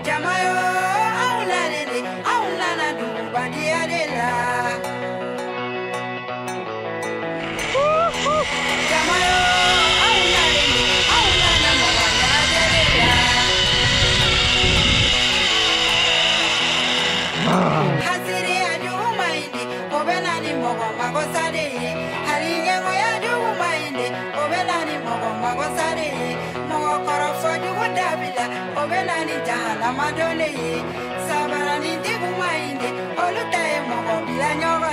Jamayo, aulana du bandia de la. Jamayo, aulana bandia de la. Hasiri aju maindi, obenani mogo magosade. Haringe moya aju maindi, obenani mogo magosade. Mogo korofo jugu dabila, obenani jahala madone. Sabarani digu maindi, olutaye mogo bila nyogo.